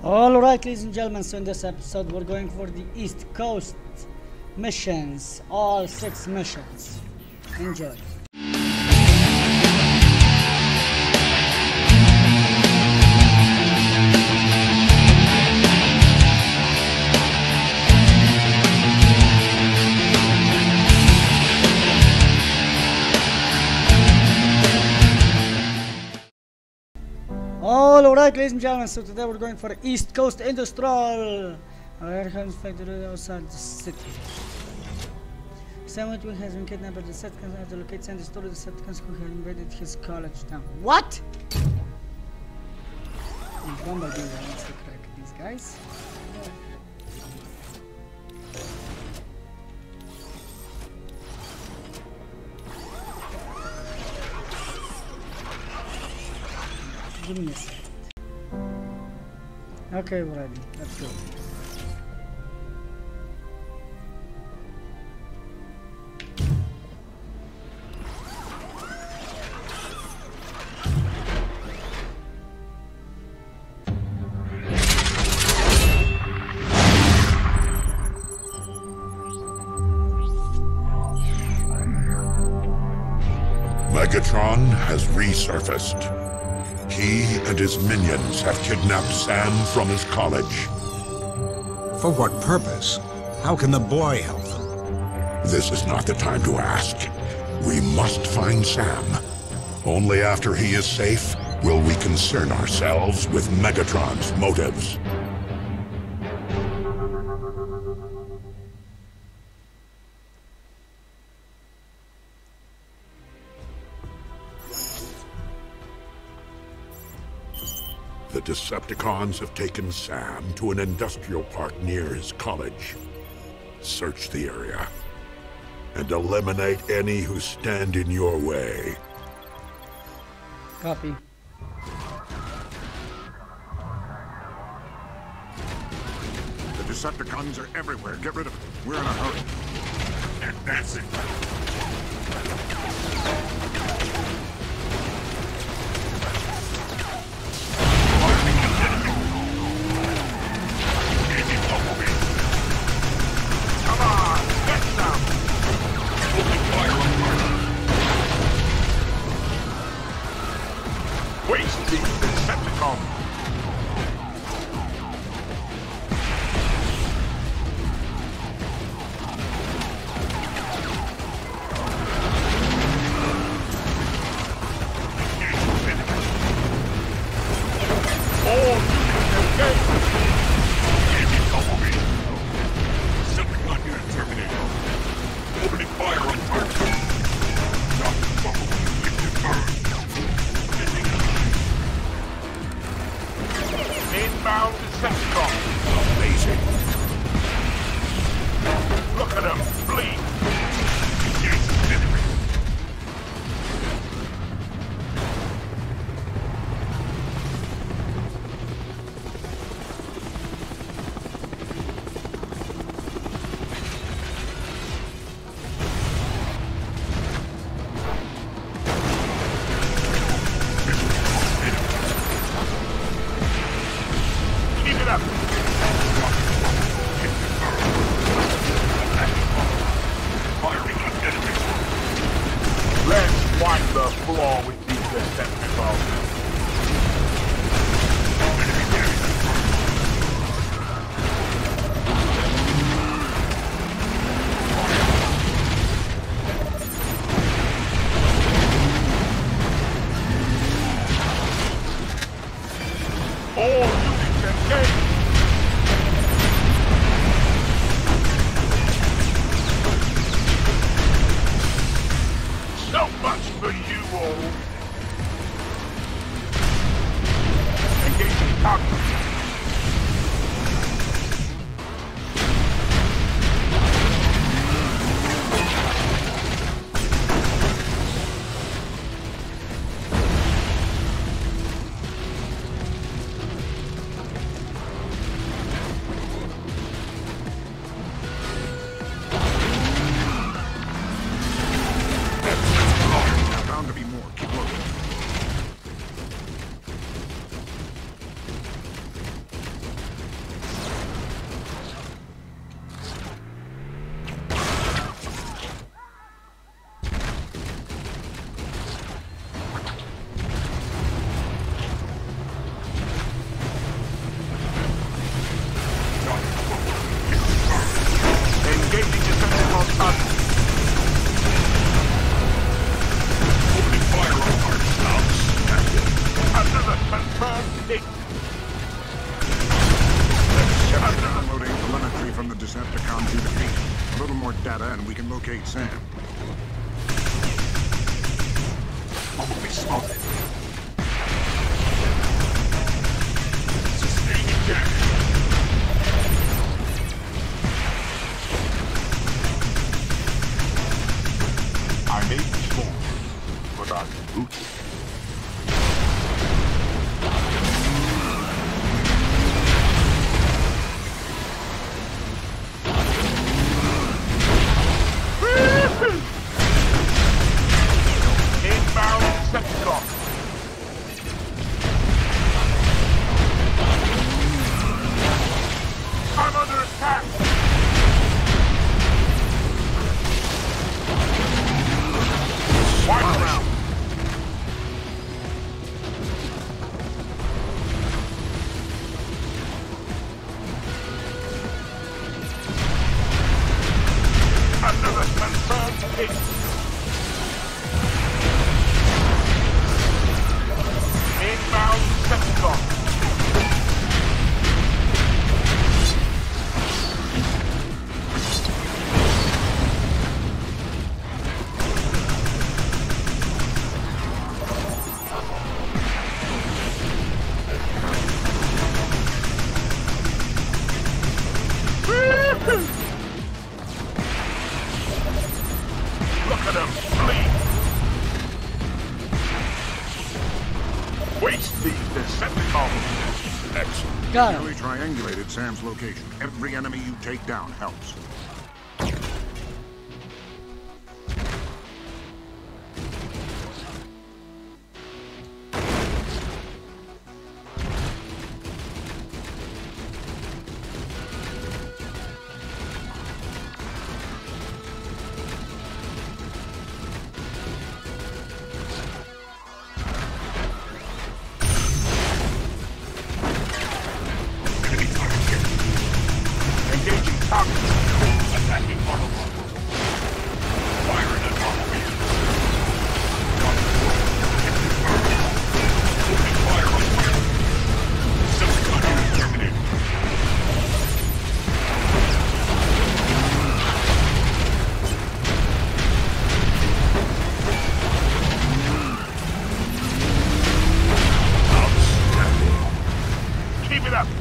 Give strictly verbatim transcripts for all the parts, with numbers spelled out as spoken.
Alright, ladies and gentlemen, so in this episode we're going for the East Coast missions, all six missions. Enjoy. Alright, ladies and gentlemen, so today we're going for East Coast Industrial. Our comes factory outside the city. Someone who has been kidnapped by the Decepticons have to locate and destroy the Decepticons who have invaded his college town. What? Bumblebee wants to crack these guys. Give me a second. Okay, we're ready. Let's go. Megatron has resurfaced. He and his minions have kidnapped Sam from his college. For what purpose? How can the boy help them? This is not the time to ask. We must find Sam. Only after he is safe will we concern ourselves with Megatron's motives. The Decepticons have taken Sam to an industrial park near his college. Search the area and eliminate any who stand in your way. Copy. The Decepticons are everywhere. Get rid of them. We're in a hurry. And that's it. Waste these Decepticons! All units engage! Enemy cover me! Decepticon unit terminated. Opening fire on target. Drop the bubble. Confirmed. Inbound Decepticon. Amazing. Look at them flee. Engage the enemy. Keep it up. Firing on enemies. Let's wipe the floor with these Decepticons. All units engage! So much for you all! Engaging target! Decepticons you defeat. A little more data and we can locate Sam. Holy smoke! Sustaining damage. I may be strong, but I'm rooted. Inbound Decepticon. I'm under attack. One round. Another confirmed hit. Inbound Decepticon. Look at them flee! Waste these Decepticons! Excellent. Got him. Nearly triangulated Sam's location. Every enemy you take down helps. Engaging target. Attacking Autobots. Fire in an automobile. Opening fire on target. Decepticon unit terminated. Outstanding. Keep it up.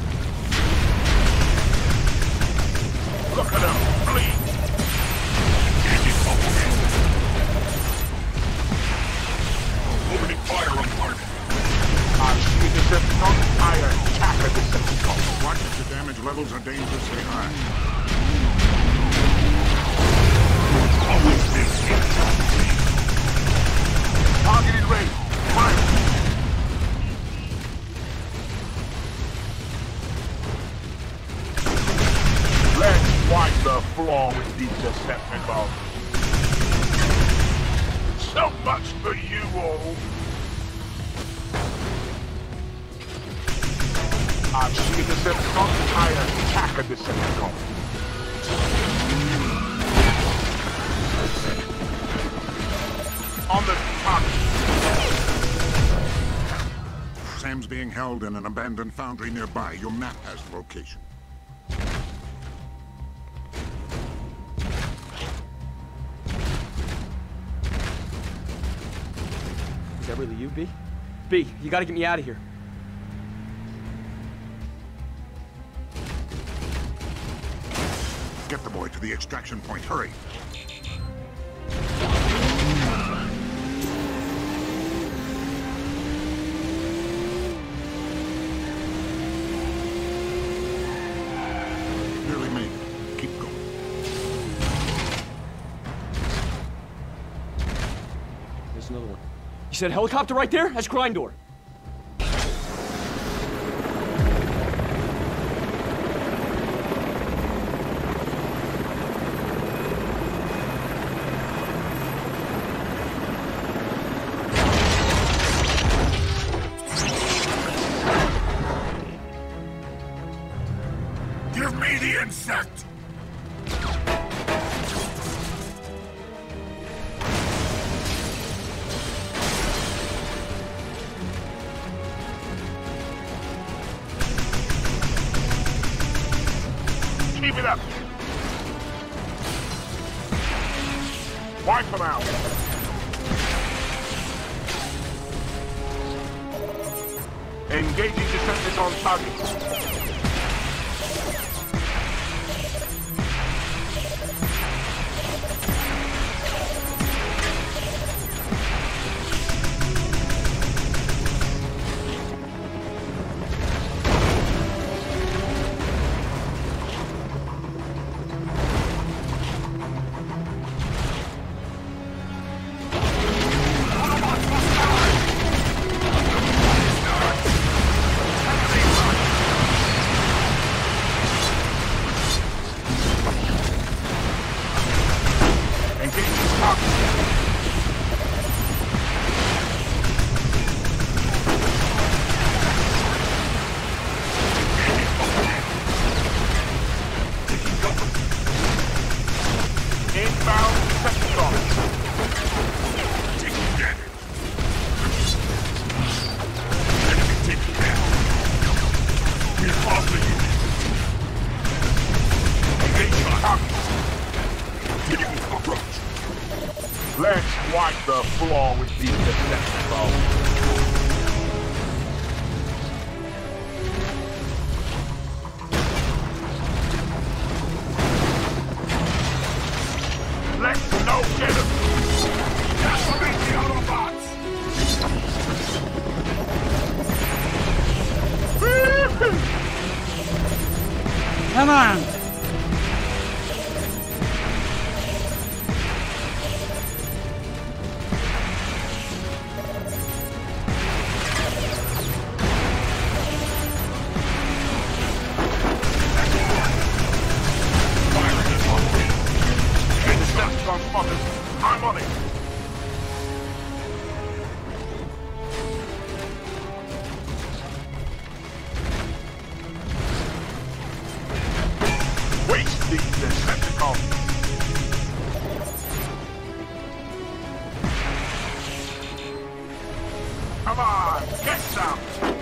Look at them flee! Engaging Autobots. Opening fire on target. I see Decepticon. I attack a Decepticon. Watch if the damage levels are dangerously high. Always been here. Targeted range. Fire! Let's wipe the floor with these Decepticons. So much for you all. I see a Decepticon. I attack a Decepticon. On the target. Sam's being held in an abandoned foundry nearby. Your map has the location. Is that really you, B? B, you gotta get me out of here. Get the boy to the extraction point. Hurry. Nearly made it. Keep going. There's another one. You said helicopter right there? That's Grindor. Give me the insect! Keep it up! Wipe them out. Engaging Decepticon target. Let's wipe the floor with these Decepticons. Let's no get him! Decimate the Autobots! Come on! I'm on it. Waste these Decepticons. Come on, get some.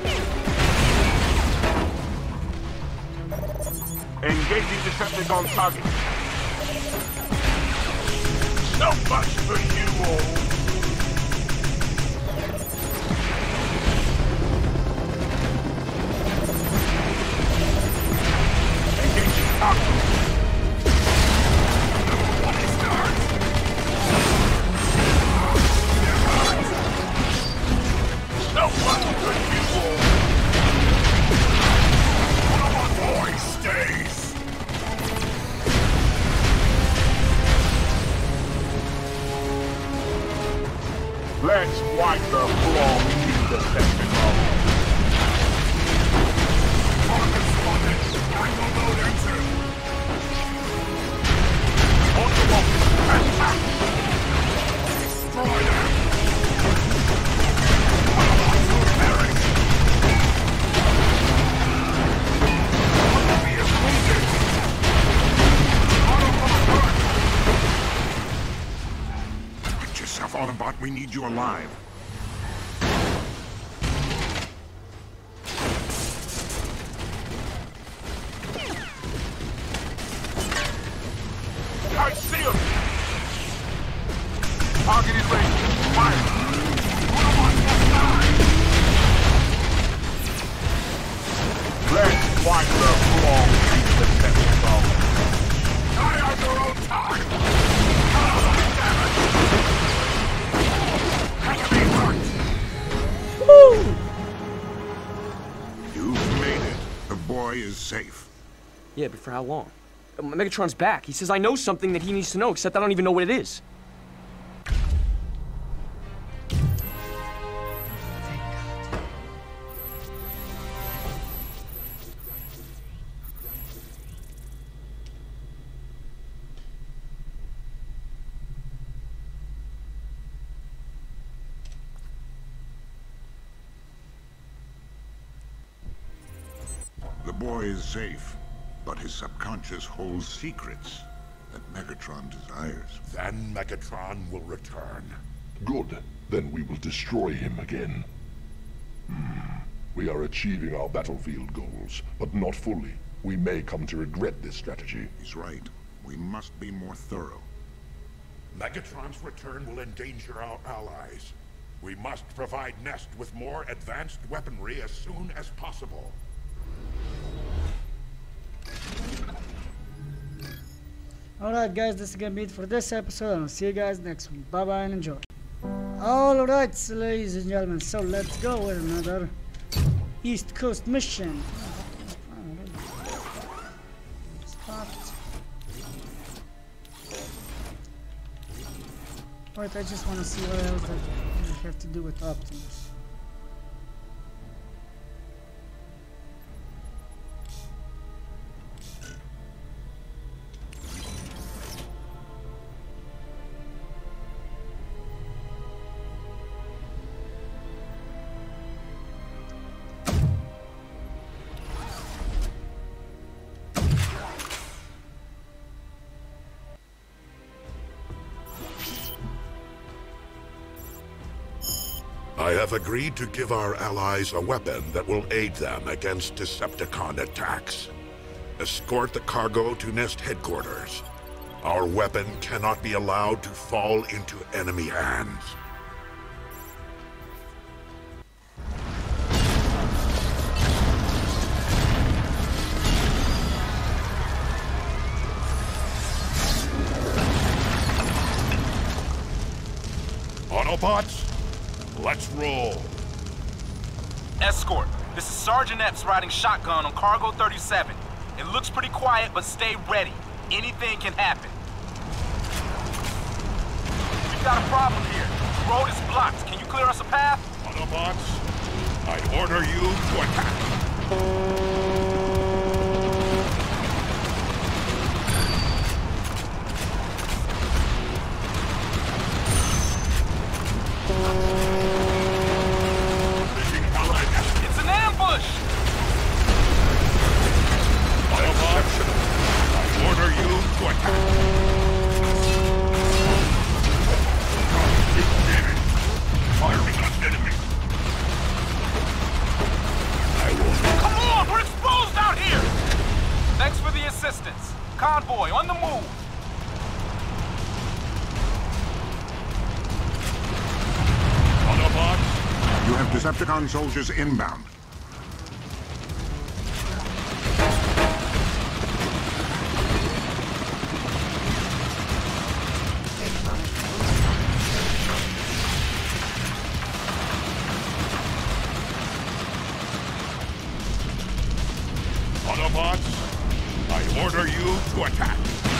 Engaging Decepticon target. So much for you all! Engaging target! So much for you all! One of my boys stays! Let's wipe the floor with these Decepticons. Target spotted. I will know them too. Autobots, attack! Destroy them! Autobots will perish! Autobots is wounded! Autobot hurt! Watch yourself, Autobot. We need you alive. I see him! Target is ready. Fire! Autobot must die! Let's wipe the floor with the Decepticons. Die on your own time! Oh, damn it! Woo! You've made it. The boy is safe. Yeah, but for how long? Uh, Megatron's back. He says I know something that he needs to know, except I don't even know what it is. The boy is safe, but his subconscious holds secrets that Megatron desires. Then Megatron will return. Good. Then we will destroy him again. Hmm. We are achieving our battlefield goals, but not fully. We may come to regret this strategy. He's right. We must be more thorough. Megatron's return will endanger our allies. We must provide Nest with more advanced weaponry as soon as possible. Alright guys, this is gonna be it for this episode, and I'll see you guys next one. Bye bye and enjoy. Alright, so ladies and gentlemen, so let's go with another East Coast mission. Alright, I just want to see what else that I have to do with Optimus. I have agreed to give our allies a weapon that will aid them against Decepticon attacks. Escort the cargo to Nest headquarters. Our weapon cannot be allowed to fall into enemy hands. Autobots? Let's roll. Escort, this is Sergeant Epps riding shotgun on Cargo thirty-seven. It looks pretty quiet, but stay ready. Anything can happen. We've got a problem here. The road is blocked. Can you clear us a path? Autobots, I order you to attack. Convoy, on the move! Autobots, You have Decepticon soldiers inbound. Autobots, I order you to attack.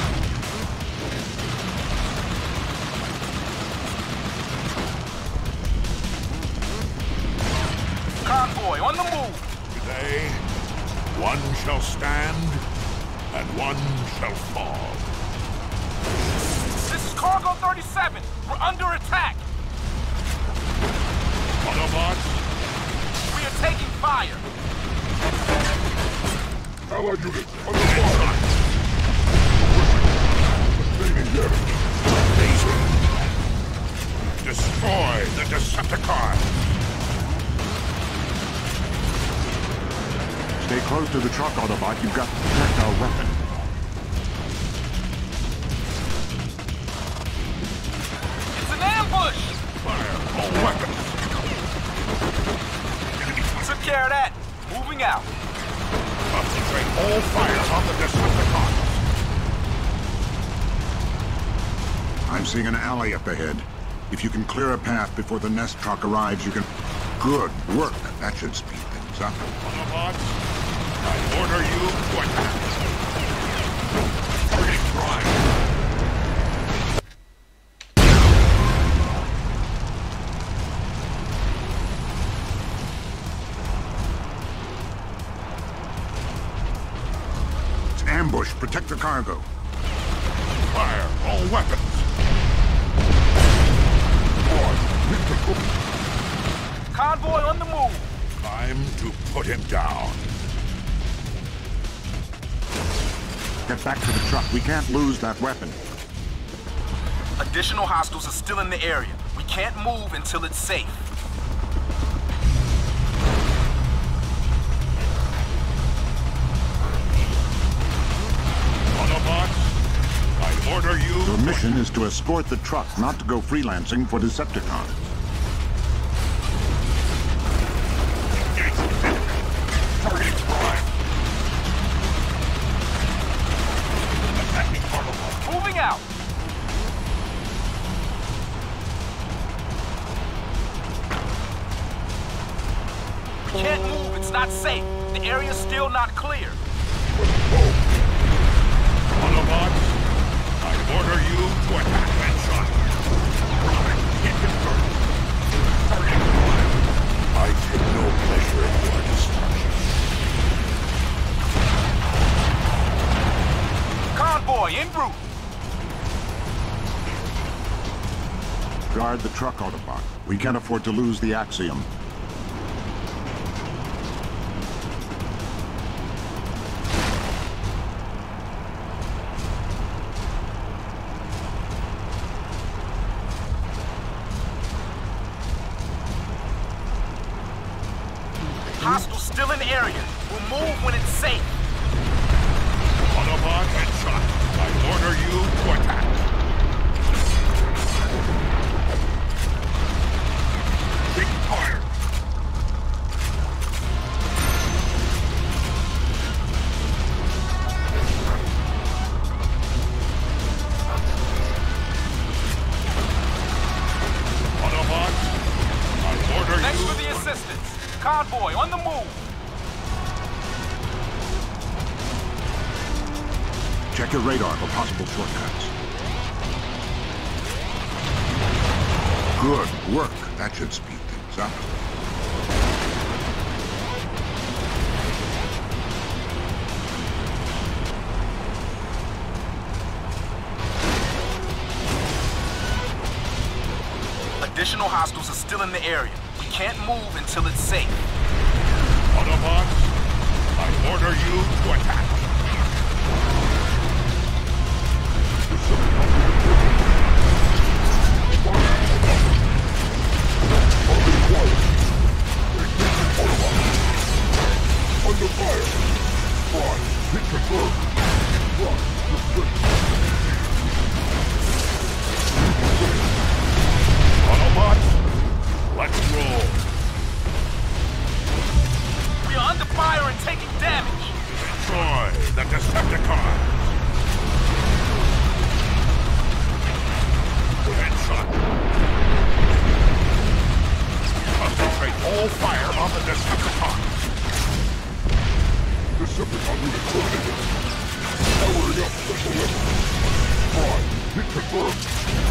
Convoy, on the move! Today, one shall stand, and one shall fall. This is Cargo thirty-seven! We're under attack! Autobots, We are taking fire! Allied unit, under fire! Sustaining damage. destroy the Decepticon. Stay close to the truck, Autobot. You've got to protect our weapon. It's an ambush! Fire all weapons. Took care of that. Moving out. Concentrate all fire on the Decepticons. I'm seeing an alley up ahead. If you can clear a path before the nest truck arrives, you can... Good work. That should speed things up. Autobots, I order you to attack. Targeting prime. It's ambush. Protect the cargo. Fire all weapons. Convoy on the move. Time to put him down. Get back to the truck. We can't lose that weapon. Additional hostiles are still in the area. We can't move until it's safe. Autobots, I order you Your to mission mission is to escort the truck, not to go freelancing for Decepticons. Targeting prime. Attacking Autobots. Moving out. We can't move. It's not safe. The area's still not clear. Autobots, I order you to attack that shot. Hit confirmed. Targeting prime. I take no pleasure in your destruction. Convoy en route. Guard the truck, Autobot. We can't afford to lose the Axiom. Hostiles still in the area. We'll move when it's safe. Autobot headshot. I order you to attack. Big fire. Autobot, I order Thanks you. for the assistance. Convoy on the move. Check your radar for possible shortcuts. Good work. That should speed things up. Additional hostiles are still in the area. We can't move until it's safe. Autobots, I order you to attack. Under fire! Prime, hit confirmed. Prime, Autobots, let's roll. We are under fire and taking damage. Destroy the Decepticons. Headshot. Concentrate all fire on the Decepticons. Decepticon unit terminated. Powering up special weapons. Prime, hit confirmed.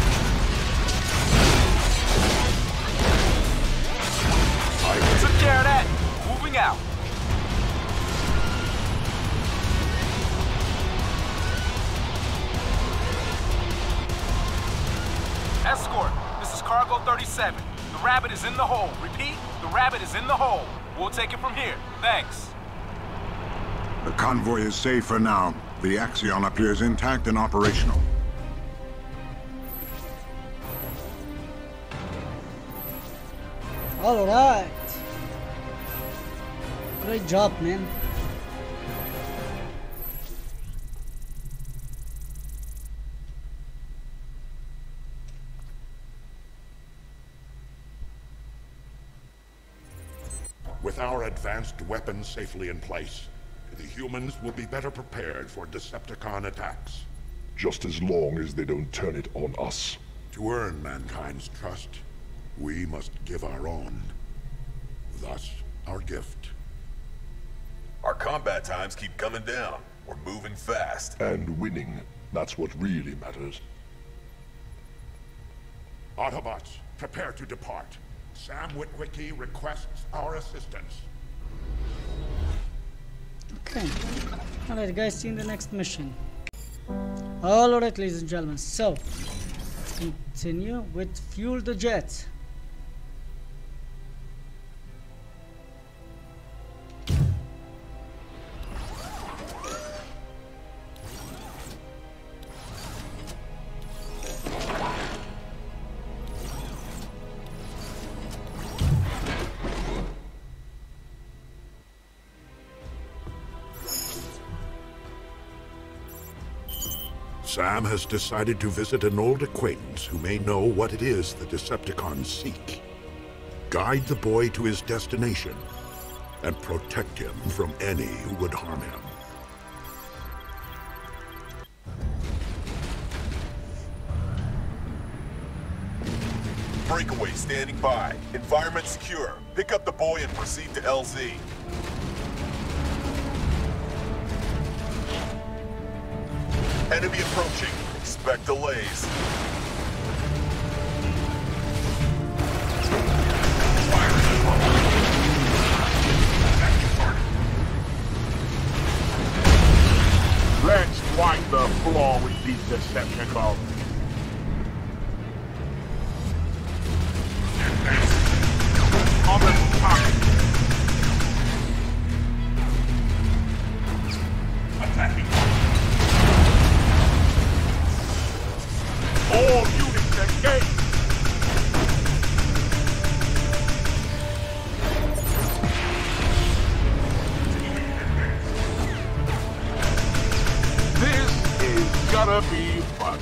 I took care of that. Moving out. Escort, this is Cargo thirty-seven. The Rabbit is in the hole. Repeat, the Rabbit is in the hole. We'll take it from here. Thanks. The convoy is safe for now. The Axion appears intact and operational. All right. Great job, man. With our advanced weapons safely in place, the humans will be better prepared for Decepticon attacks. Just as long as they don't turn it on us. To earn mankind's trust, we must give our own. Thus, our gift. Our combat times keep coming down. We're moving fast. And winning. That's what really matters. Autobots, prepare to depart. Sam Witwicky requests our assistance. Okay. Alright guys, see you in the next mission. Alright ladies and gentlemen, so let's continue with Fuel the Jet. Sam has decided to visit an old acquaintance who may know what it is the Decepticons seek. Guide the boy to his destination and protect him from any who would harm him. Breakaway standing by. Environment secure. Pick up the boy and proceed to L Z. Enemy approaching. Expect delays. Let's wipe the floor with these Decepticons. On the target. Attacking. All units engaged. This is gonna be fun.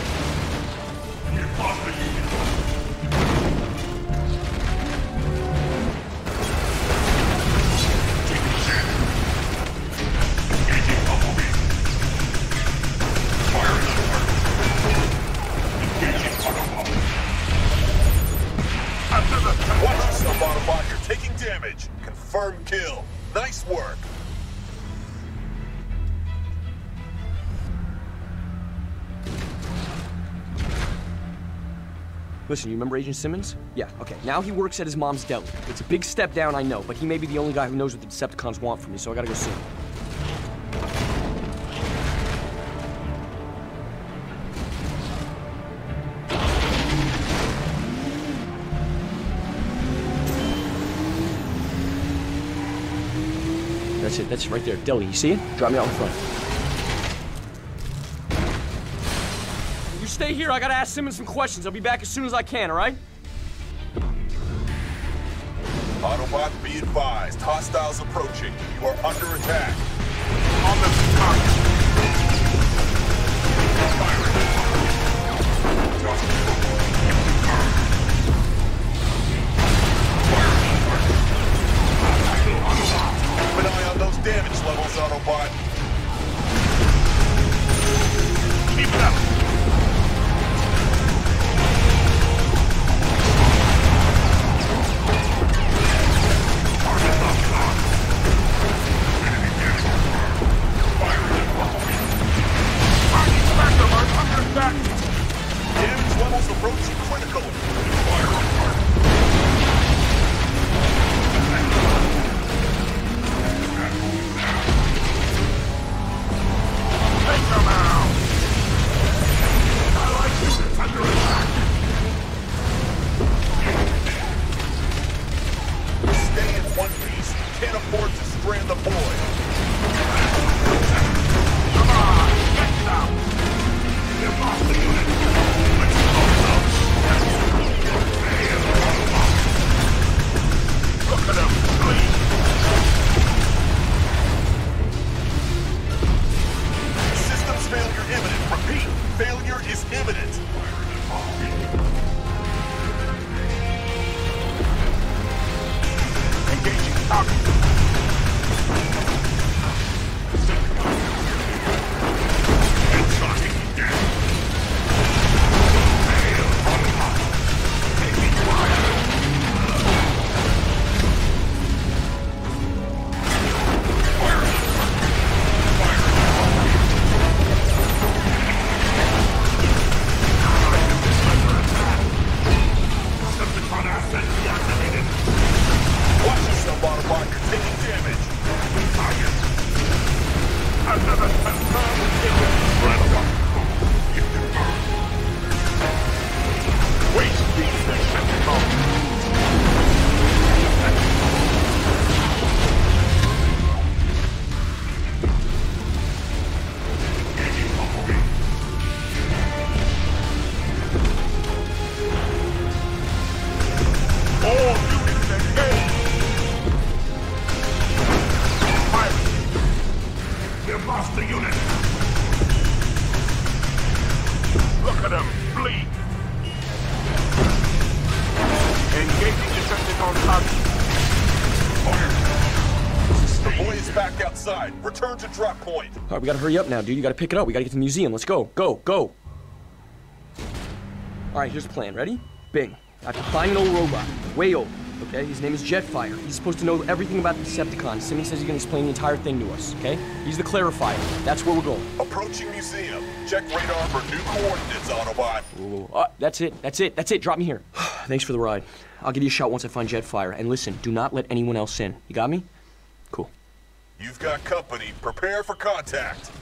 Watch yourself, Autobot. You're taking damage. Confirmed kill. Nice work. Listen, you remember Agent Simmons? Yeah, okay. Now he works at his mom's deli. It's a big step down, I know, but he may be the only guy who knows what the Decepticons want from me, so I gotta go soon. That's it, that's it right there. Deli, you see it? Drop me out in front. You stay here, I gotta ask Simmons some questions. I'll be back as soon as I can, alright? Autobot, be advised. Hostiles approaching. You are under attack. On the target. Keep an eye on those damage levels, Autobot. Keep it up. Damage levels approaching critical. Take them out. I like you. It's under attack. Stay in one piece. You can't afford to strand the boy. Come on, get down. You've lost the unit. Let's go, folks. Look at him, please. Systems failure imminent. Repeat, failure is imminent. Engaging target. Watch yourself, Autobot. You're taking damage. Another confirmed kill. Waste these Decepticons. All units engaged. Fire. We've lost the unit. Look at him, bleed. Engaging Decepticon target. The boy is back outside. Return to drop point. All right, we gotta hurry up now, dude. You gotta pick it up. We gotta get to the museum. Let's go. Go, go. All right, here's the plan. Ready? Bing. I have to find an old robot. Way old. Okay? His name is Jetfire. He's supposed to know everything about the Decepticons. Simmons says he's gonna explain the entire thing to us. Okay? He's the clarifier. That's where we're going. Approaching museum. Check radar for new coordinates, Autobot. Ooh, uh, that's it. That's it. That's it. Drop me here. Thanks for the ride. I'll give you a shot once I find Jetfire. And listen, do not let anyone else in. You got me? Cool. You've got company. Prepare for contact.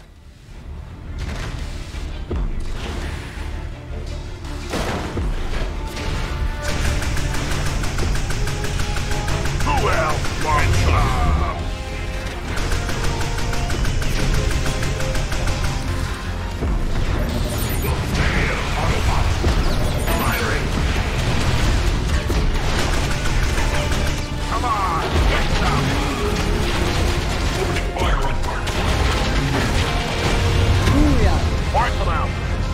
Who else wants some? Come on, get some! Opening fire on target. Ooh, yeah. Wipe them out.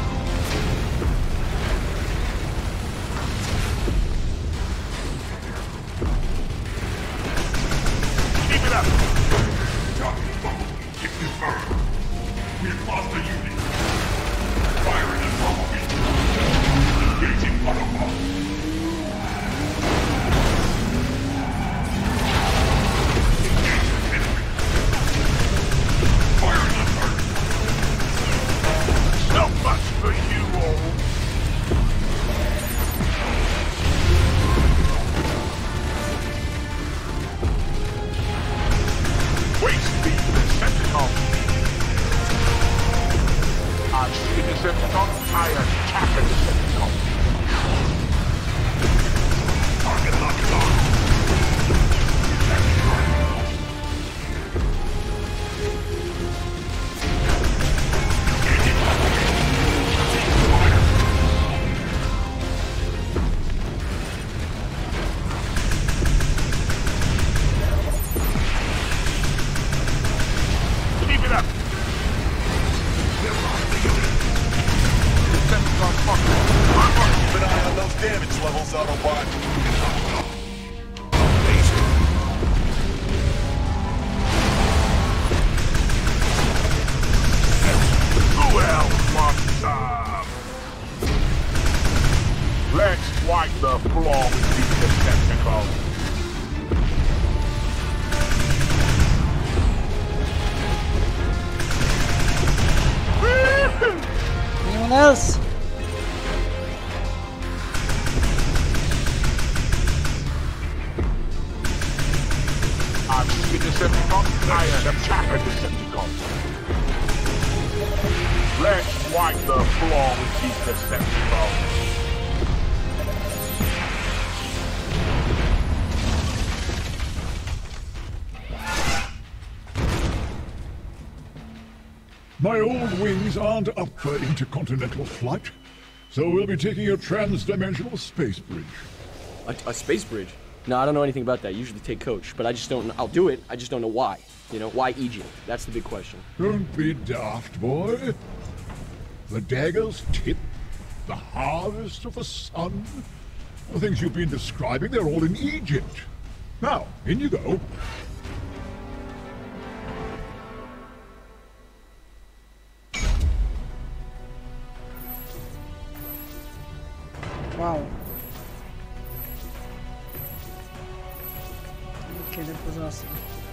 Keep it up. Talking bumblebee, get confirmed. We've lost a unit. Firing at bumblebee. Engaging Autobots. So much for you all. Waste speed Decepticon. I see Decepticon. I attack a Decepticon. Target lock is on. Keep it up. Decepticon fucker. Keep an eye on those damage levels, Autobot. Who else wants some? Let's wipe the floor with these Decepticons. Anyone else? I see Decepticon. I attack a Decepticon. Let's wipe the floor with these Decepticons. My old wings aren't up for intercontinental flight, so we'll be taking a trans-dimensional space bridge. A, a space bridge? No, I don't know anything about that. I usually take coach, but I just don't. I'll do it. I just don't know why. You know, why Egypt? That's the big question. Don't be daft, boy. The dagger's tip, the harvest of the sun, the things you've been describing, they're all in Egypt. Now, in you go. Wow. Okay, that was awesome.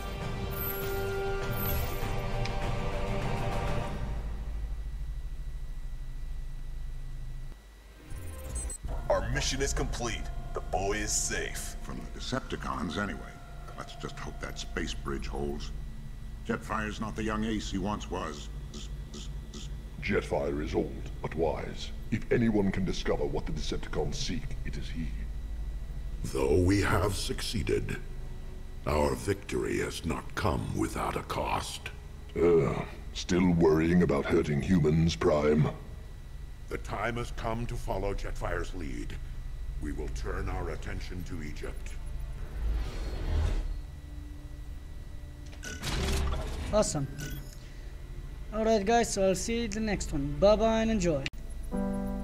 Our mission is complete. The boy is safe. From the Decepticons, anyway. Let's just hope that space bridge holds. Jetfire's not the young ace he once was. Jetfire is old, but wise. If anyone can discover what the Decepticons seek, it is he. Though we have succeeded, our victory has not come without a cost. Uh, still worrying about hurting humans, Prime? The time has come to follow Jetfire's lead. We will turn our attention to Egypt. Awesome. Alright guys, so I'll see you in the next one. Bye bye and enjoy.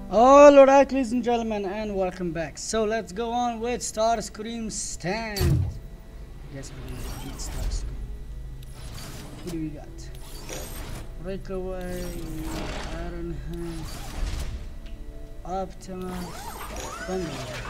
Alright, ladies and gentlemen, and welcome back. So let's go on with Starscream's stand. Guess we're gonna beat Starscream. Who do we got? Breakaway, Iron Hand, Optimus, Thunderbolt.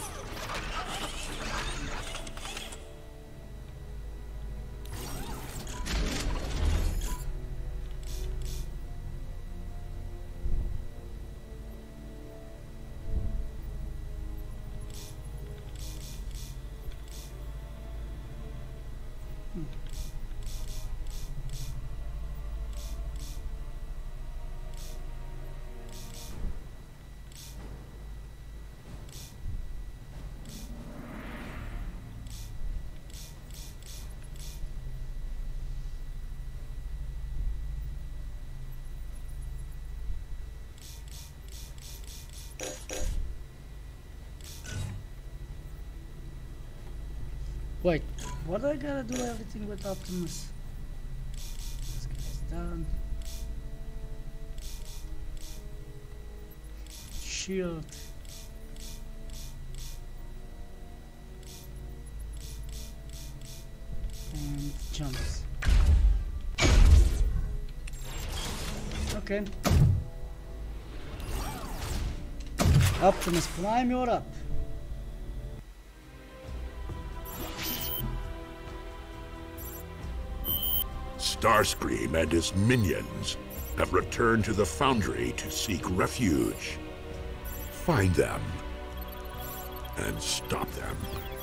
Wait, what do I gotta do everything with Optimus? This guy's down. Shield. And jumps. Okay. Optimus Prime, you're up. Starscream and his minions have returned to the Foundry to seek refuge. Find them and stop them.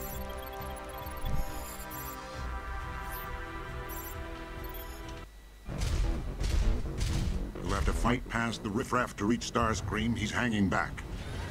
You'll have to fight past the riffraff to reach Starscream. He's hanging back.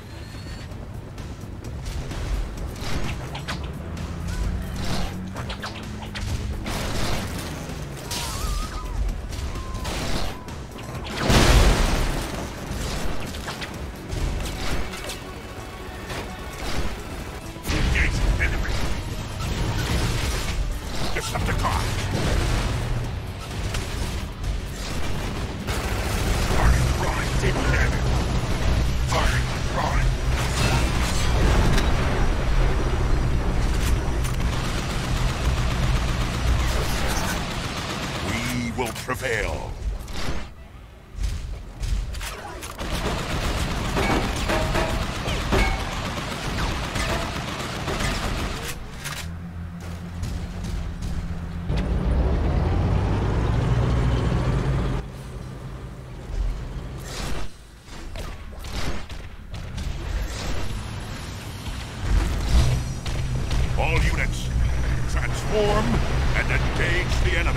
Prevail. All units, transform and engage the enemy.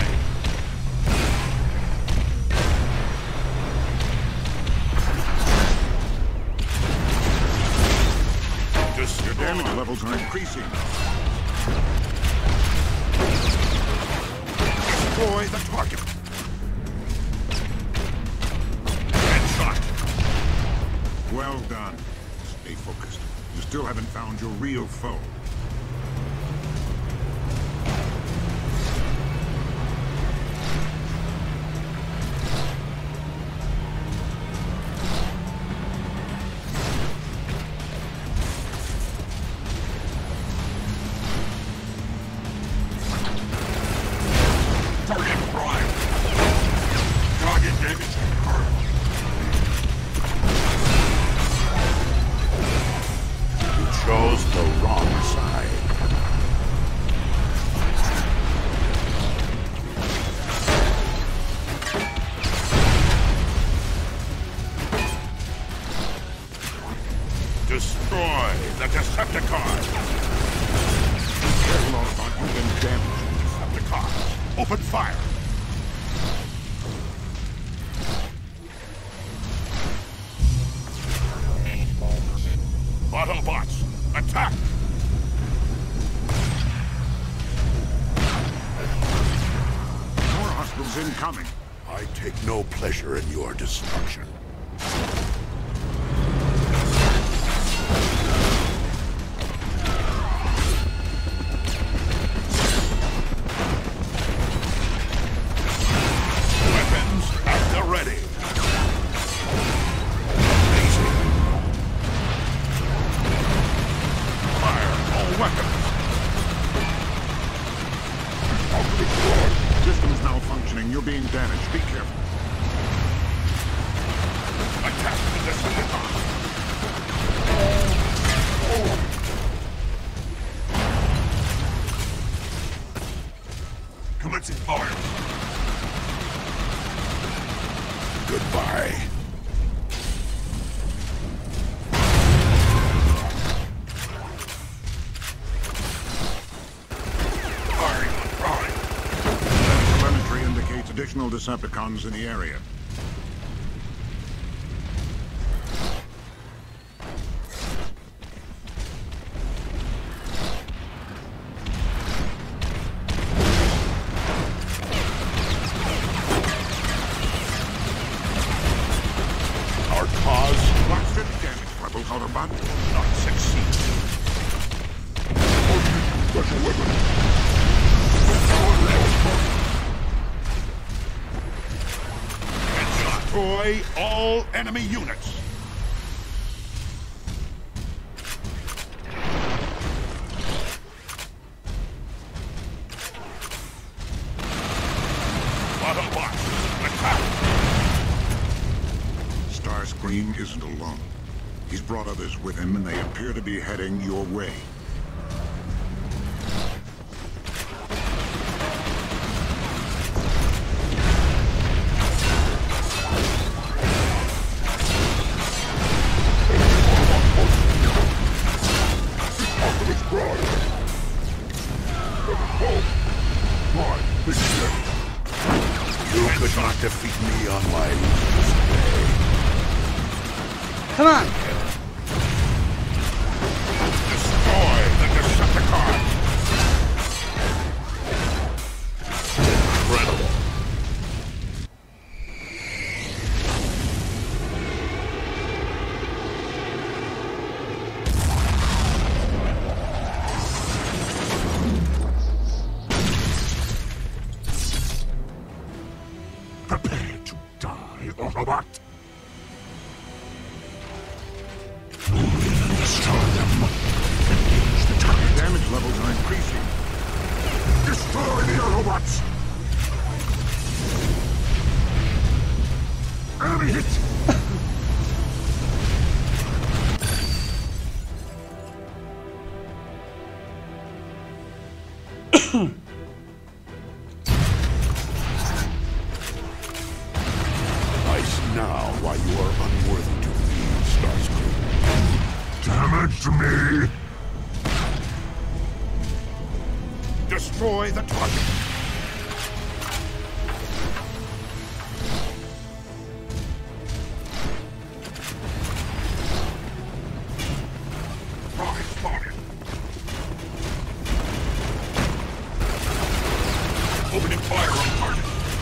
Your damage levels are increasing. Destroy the target. Headshot. Well done. Stay focused. You still haven't found your real foe. Destroy the Decepticons! There's a lot about you been damaged, Decepticons. Open fire! Autobots, attack! More hostiles incoming. I take no pleasure in your destruction. Weapons at the ready. Amazing. damage. Be careful. Attack the Decepticons! Commencing fire! Goodbye. Firing on Prime. That telemetry indicates additional Decepticons in the area. Autobot not succeed. Special weapon. Destroy all enemy units. Autobots, attack! Starscream isn't alone. He's brought others with him, and they appear to be heading your way. You could not defeat me on my easiest way. Come on! Destroy the Decepticons! Incredible. Prepare to die, Autobot. Damage levels are increasing. Destroy the Autobots! Enemy hit! Ice now while you are unworthy to lead, Starscream. Damage to me! Destroy the target. Prime spotted. Opening fire on target.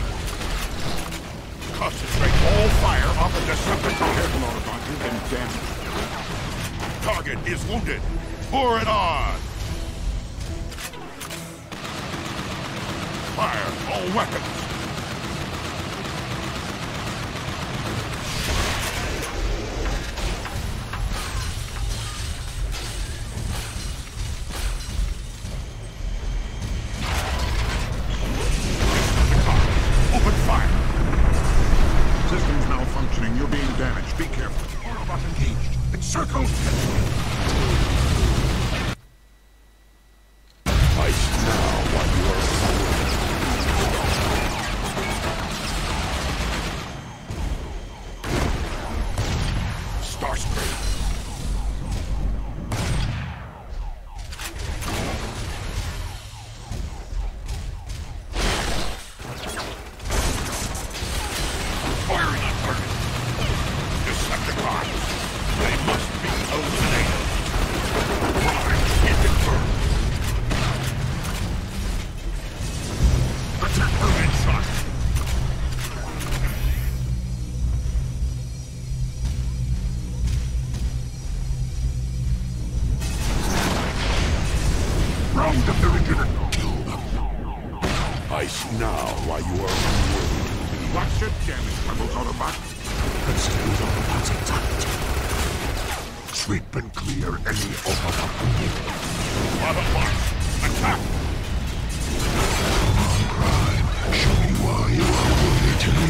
Concentrate all fire on the Decepticon. Careful, Autobot. You've been damaged. Target is wounded. Pour it on. Fire all weapons! Open fire! Systems malfunctioning. You're being damaged. Be careful. Autobot engaged. Encircled. Ice now while you are Starscream. Firing on target. Decepticons. They must be eliminated. Prime is confirmed. Attack her headshot. Round up the beginning. Kill them. Ice now while you are unworthy. Watch your damage levels, Autobot. Consider the Autobots attacked. Sweep and clear any Autobot. Autobots, attack! Come on, Prime. Show me why you are worthy to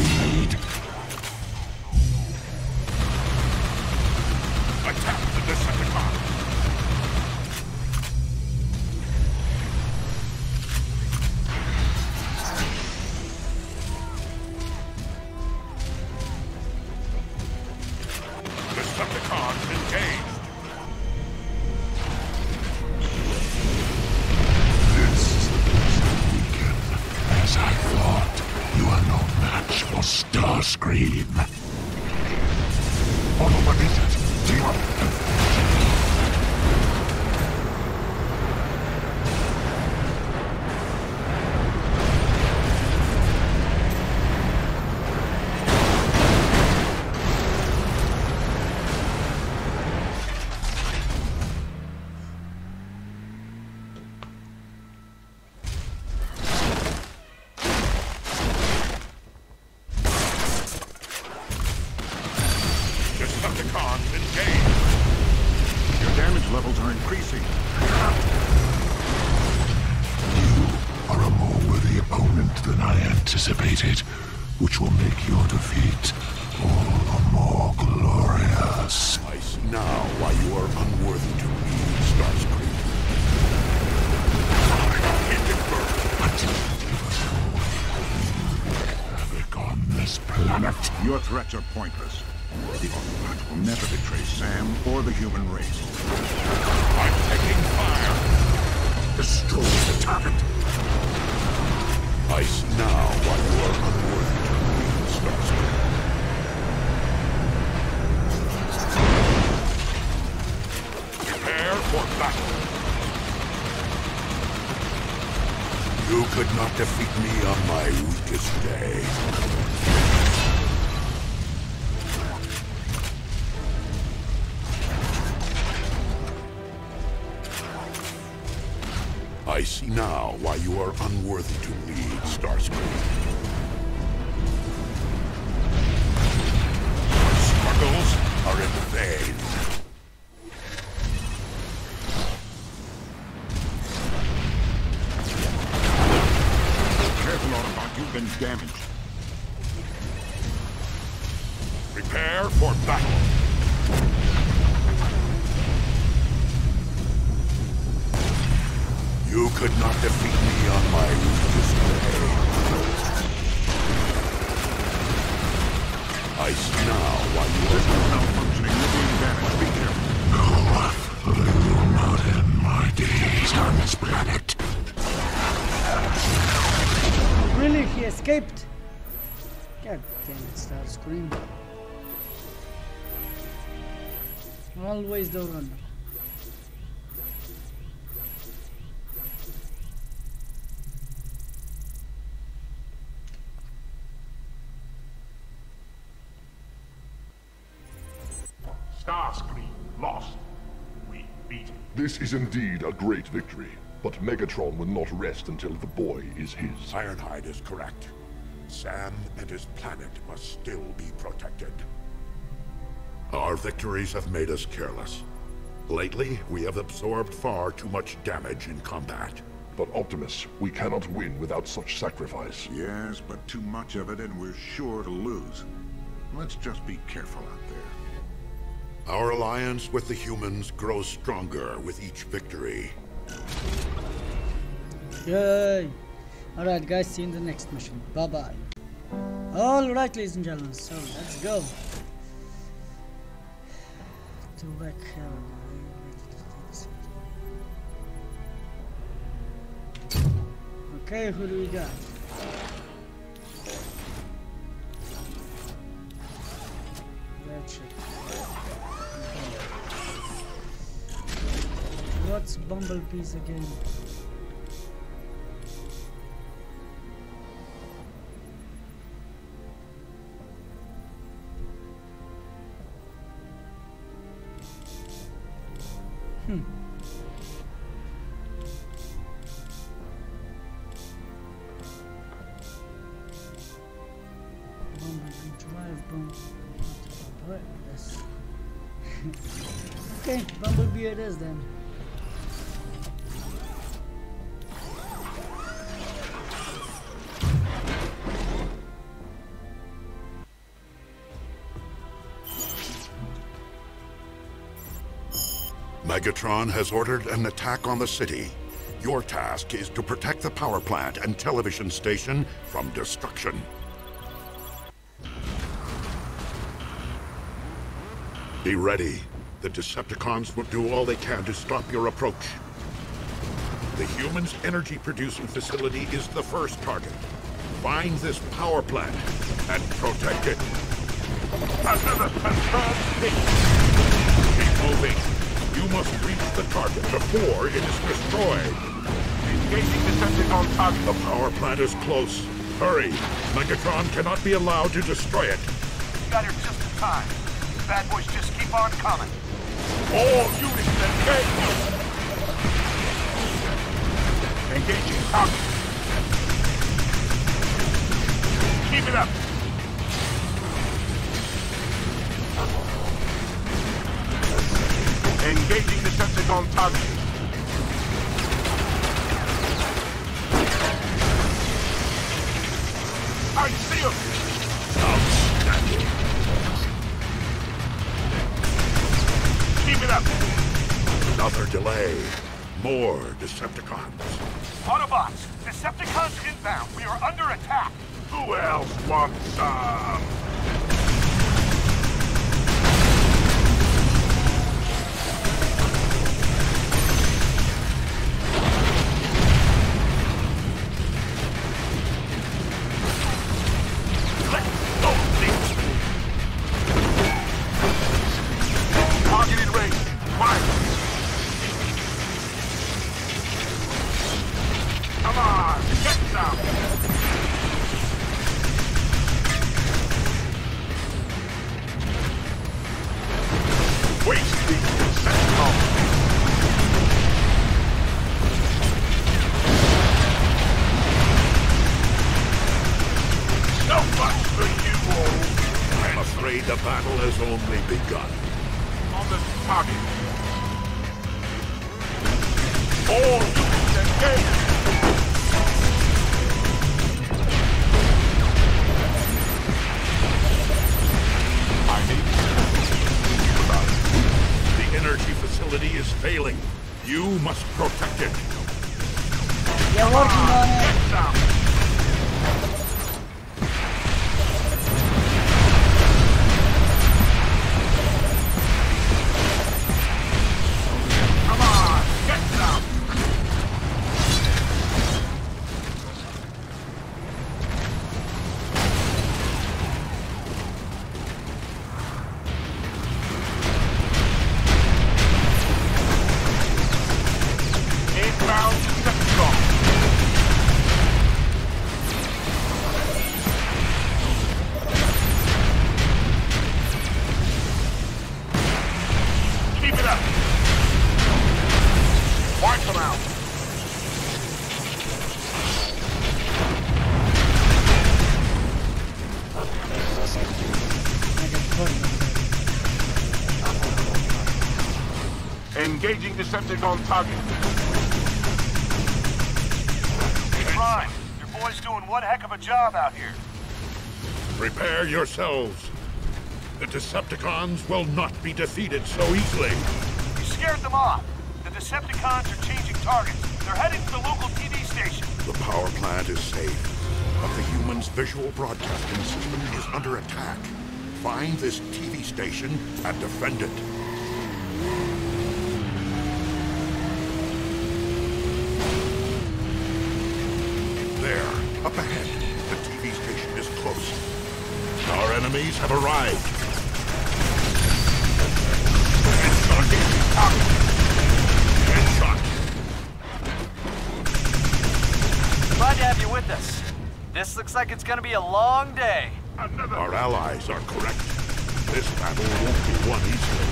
Watch for Starscream. Autobot is it? Team up. Decepticons engaged. Your damage levels are increasing. You are a more worthy opponent than I anticipated, which will make your defeat all the more glorious. I see now why you are unworthy to lead Starscream. Havoc on this planet. Your threats are pointless. The Autobots will never betray Sam or the human race. I'm taking fire. Destroy the target. I see now why you are unworthy to lead Starscream. Prepare for battle. You could not defeat me on my weakest day. I see now why you are unworthy to lead Starscream. Your struggles are in vain. Careful, Autobot, you've been damaged. Prepare for battle. You could not defeat me on my weakest day. I see now why you are malfunctioning. You're being damaged. Be careful. No, you will not end my days on this planet. Really? He escaped? God damn it, Starscream. Always the runner. Starscream lost. We beat him. This is indeed a great victory, but Megatron will not rest until the boy is his. Ironhide is correct. Sam and his planet must still be protected. Our victories have made us careless. Lately, we have absorbed far too much damage in combat. But Optimus, we cannot win without such sacrifice. Yes, but too much of it and we're sure to lose. Let's just be careful out there. Our alliance with the humans grows stronger with each victory. Yay! Alright guys, see you in the next mission. Bye bye. Alright ladies and gentlemen, so let's go. To back Okay, who do we got? That's it. What's Bumblebee's again? Hmm. Bumblebee drive bomb. Right, yes. Okay, Bumblebee it is then. Megatron has ordered an attack on the city. Your task is to protect the power plant and television station from destruction. Be ready. The Decepticons will do all they can to stop your approach. The humans' energy-producing facility is the first target. Find this power plant and protect it. Another confirmed hit. Keep moving. You must reach the target before it is destroyed. Engaging Decepticon target. The power plant is close. Hurry. Megatron cannot be allowed to destroy it. You got here just in time. Bad boys just keep on coming. All units engage! Engaging target. Keep it up. Engaging Decepticon target. I see him! Outstanding. Keep it up! Another delay. More Decepticons. Autobots! Decepticons inbound! We are under attack! Who else wants some? The battle has only begun. On the target. All units engage! I need about it. The energy facility is failing. You must protect it. You're working on it. Get some! Engaging Decepticon target. Prime, your boy's doing one heck of a job out here. Prepare yourselves. The Decepticons will not be defeated so easily. You scared them off. The Decepticons are changing targets. They're heading to the local T V station. The power plant is safe, but the humans' visual broadcasting system is under attack. Find this T V station and defend it. There, up ahead. The T V station is close. Our enemies have arrived. Headshot. Glad to have you with us. This looks like it's gonna be a long day. Another. Our allies are correct. This battle won't be won easily.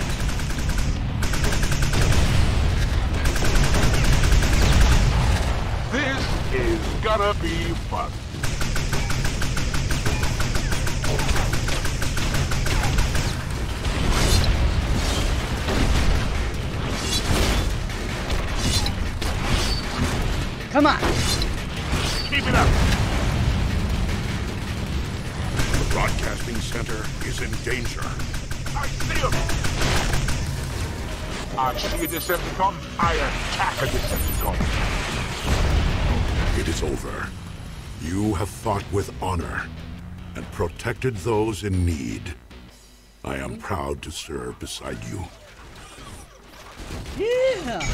This is gonna be fun. Come on. Keep it up. The broadcasting center is in danger. I see him. I see a Decepticon. I attack a Decepticon. It is over. You have fought with honor and protected those in need. I am proud to serve beside you. Yeah.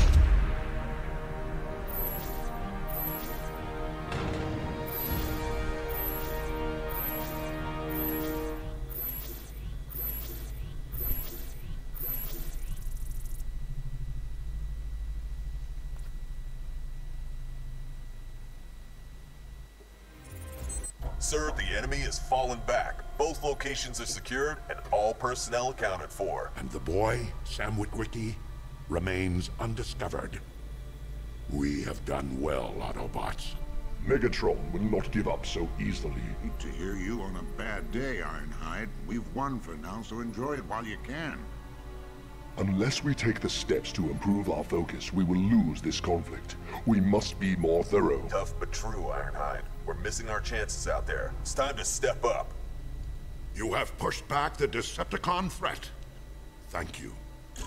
Sir, the enemy has fallen back. Both locations are secured and all personnel accounted for. And the boy, Sam Witwicky, remains undiscovered. We have done well, Autobots. Megatron will not give up so easily. Hate to hear you on a bad day, Ironhide. We've won for now, so enjoy it while you can. Unless we take the steps to improve our focus, we will lose this conflict. We must be more thorough. Tough but true, Ironhide. We're missing our chances out there. It's time to step up. You have pushed back the Decepticon threat. Thank you.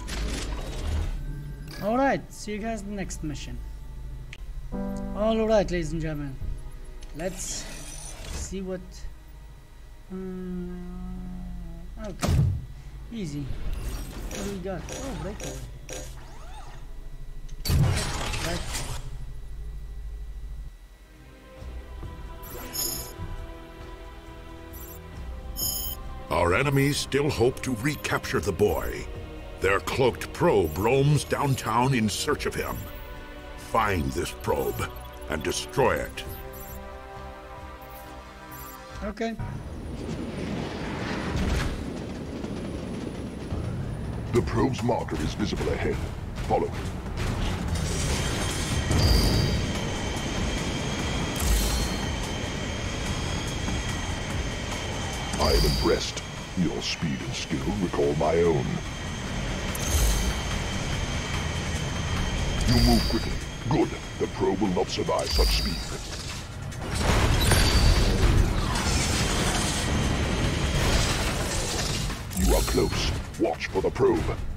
Alright, see you guys in the next mission. Alright, ladies and gentlemen. Let's see what... Um, okay. Easy. What do we got? Oh, breakaway. Right. Our enemies still hope to recapture the boy. Their cloaked probe roams downtown in search of him. Find this probe and destroy it. Okay. The probe's marker is visible ahead. Follow it. I am impressed. Your speed and skill recall my own. You move quickly. Good. The probe will not survive such speed. You are close. Watch for the probe.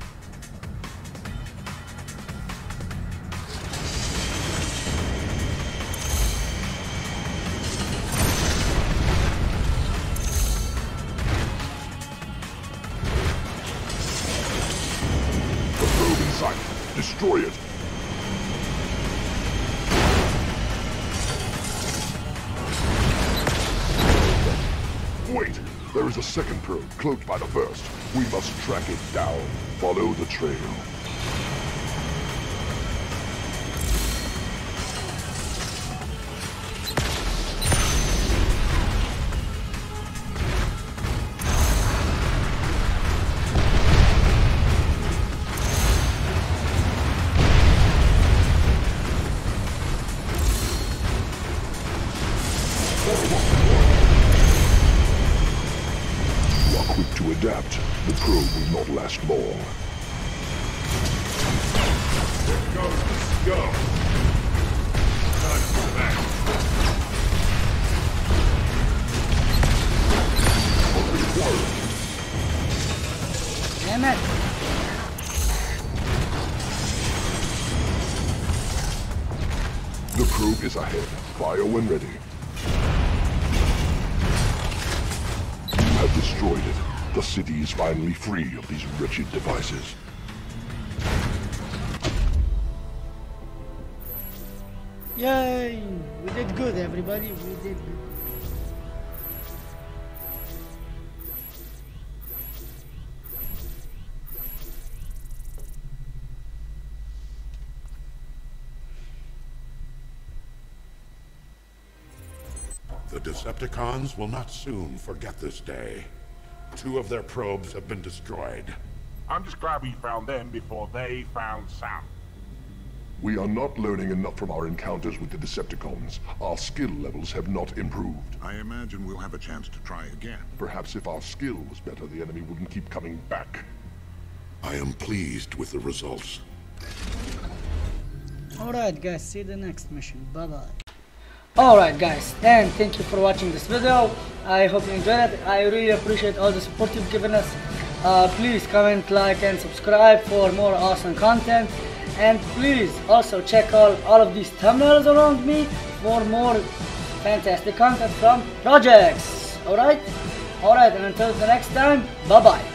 The probe in sight. Destroy it. Wait! There is a second probe, cloaked by the first. We must track it down. Follow the trail. To adapt, the probe will not last long. There goes the scope. Time to go back. Damn it! The probe is ahead. Fire when ready. You have destroyed it. The city is finally free of these wretched devices. Yay! We did good, everybody. We did good. The Decepticons will not soon forget this day. Two of their probes have been destroyed. I'm just glad we found them before they found Sam. We are not learning enough from our encounters with the Decepticons. Our skill levels have not improved. I imagine we'll have a chance to try again. Perhaps if our skill was better, the enemy wouldn't keep coming back. I am pleased with the results. Alright guys, see you the next mission. Bye bye. Alright guys, and thank you for watching this video. I hope you enjoyed it. I really appreciate all the support you've given us. Uh, please comment, like and subscribe for more awesome content. And please also check out all of these thumbnails around me for more fantastic content from projects. Alright? Alright, and until the next time, bye bye.